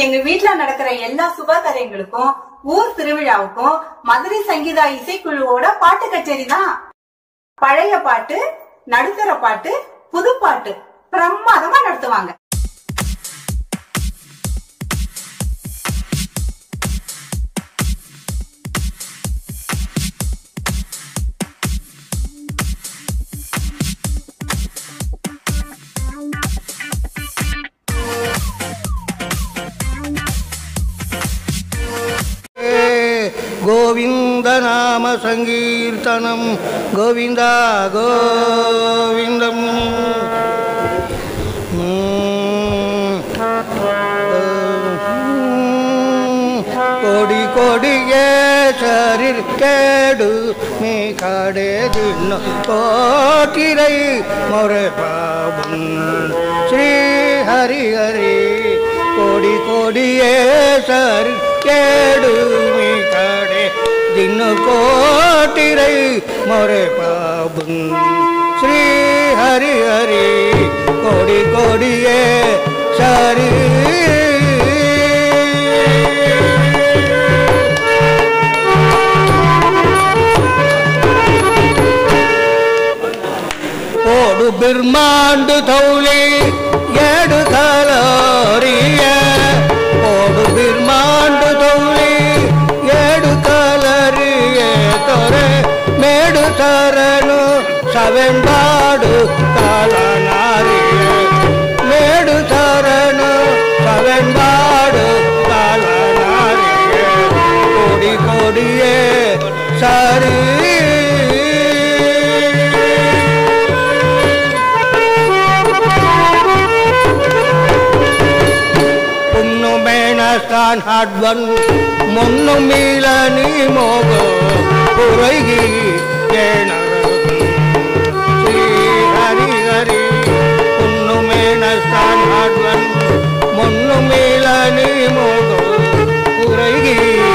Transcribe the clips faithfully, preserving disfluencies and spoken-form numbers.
எங்க வீட்டுல நடக்கிற எல்லா சுப காரியங்களுக்கும் ஊர் திருவிழாவுக்கும் மதுரை சங்கீதா இசைக்குழுவோட பாட்டு கச்சேரி தான். பழைய பாட்டு, நடுத்தர பாட்டு, புது பாட்டு பிரமாதமா நடத்துவாங்க. गोविंद नाम संकीर्तनम गोविंदा गोविंदम कोड़ी कोड़ी ये शरीर केडू में खाड़े दिन कोटी रही मोरे पावन श्री हरि हरि कोड़ी कोड़ी ये शरीर केडू में खाड़े दिन कोटी रही मोरे पावन श्री हरि हरि कोड़ी कोड़ी ये शरीर ब्रह्मांड थौली येडु कलरिय ओडु ब्रह्मांड थौली येडु कलरिय तोरे मेडु तरनु सवेंबाडु कालनारिय मेडु तरनु सवेंबाडु कालनारिय कोडी कोडिये सारी स्थान हाडवन मोन्नु मिलनी मोगो पुरैगी श्री हरि हरि पुन्नु मेन स्थान हाडवन मोन्नु मिलनी मोगो पुरैगी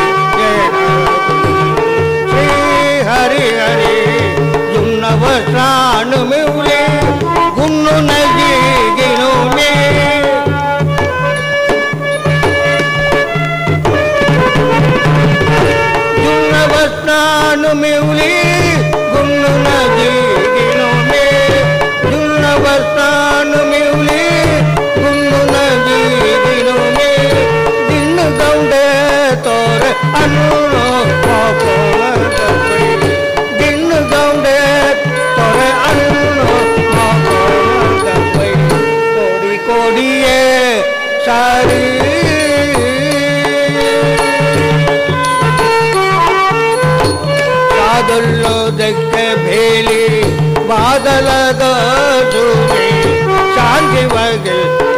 श्री हरि हरि जुन्नव स्थान मिउले गुन्नु नजी गिनु में मिउली गुन्नु नजी गिनो में जुन्न बस्तान मिउली गुन्नु नजी गिनो में दिन गौंडे तोरे अनुनो मोकोल दपई दिन गौंडे तोरे अनुनो मोकोल दपई कोड़ी कोड़ी ये सारी देखे भेली बादल गूमे शांति वगल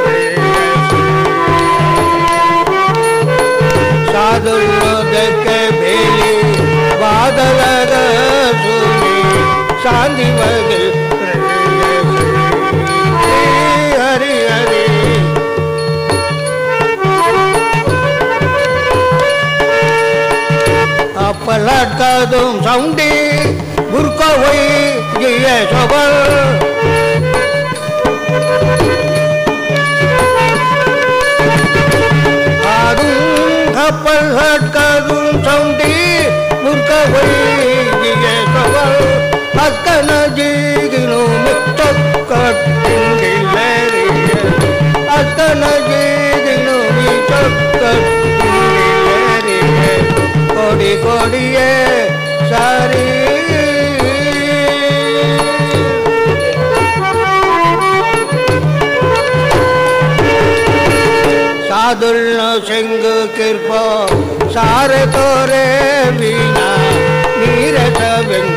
सादुल्लो देखे भेली बादल गूमे शांति वगल हरि हरि अपलट का तुम सौंडी गुरको हुई ये सबल आदुं अपलट का तुम सौंडी गुरको हुई ये सबल अकन जीगिनो में चक्कर इंगिलेरी अकन जीगिनो में चक्कर इंगिलेरी कोड़ी कोड़ी ये सारी सादुल्लो सिंह कृपा सारे तोरे बिना नीरज बिन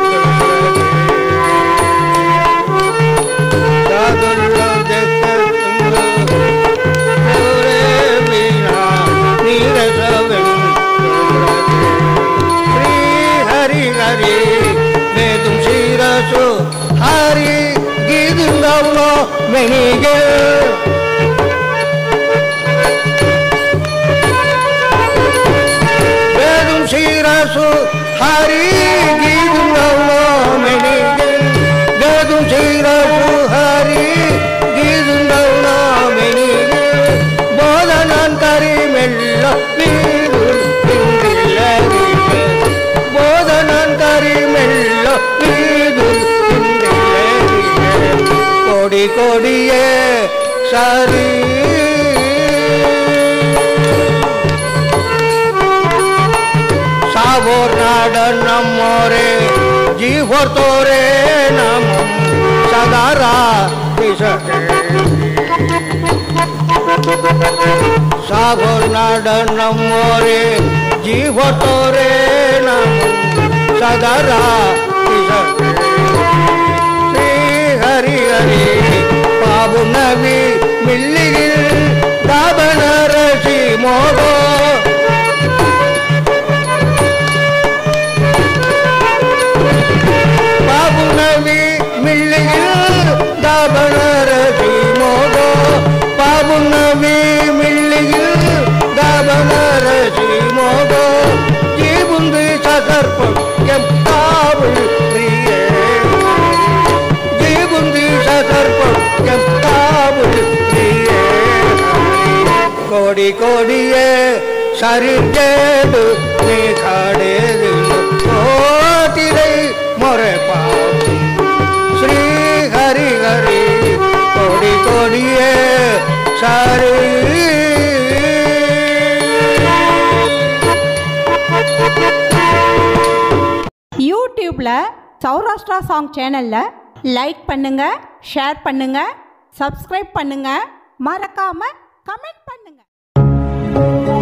सादुल्लो देख तोरे बिना नीरज बिन श्री हरि हरि मैं तुम शिरसो हरि गीदुंगवनो मेनिगे हरि गीदुंगवनो मेनिगे गदुं शिरसो हरि गीदुंगवनो मेनिगे बोधनन करी வீதுர் இன்றில்ல போதனந்தரி மெல்ல வீதுர் இன்றில்ல கொடி கொடியே சரி சாவோர் நாடன் நம்மோரே ஜீவோர் தோரே நமம் சதாரா திசகே சாவோர் நாடன் நம்மோரே ஜீவோர் தோரே நமம் சதாரா திசகே ஸ்ரீ ஹரி ஹரி பாபு நவி மில்லிகில் தாபன ரசி மோகோ பாபுநவி மில்லியில் தாபனரசி மோகோ பாபுநவி மில்லியில் தாபனரசி மோகோ ஜீபுந்து சகர்ப்பம் எப்பாவுள் பிரியே ஜீபுந்து சகர்ப்பம் எப்பாவுள் பிரியே கோடி கோடியே சரிஞ்சேடு நீ காடேது கோதிரை मोरे पाप श्री हरि हरि कोड़ी कोड़िए सारी யூடியூப்ல சௌராஷ்டிரா சாங் சேனல்ல லைக் பண்ணுங்க, ஷேர் பண்ணுங்க, சப்ஸ்கிரைப் பண்ணுங்க, மறக்காம கமெண்ட் பண்ணுங்க.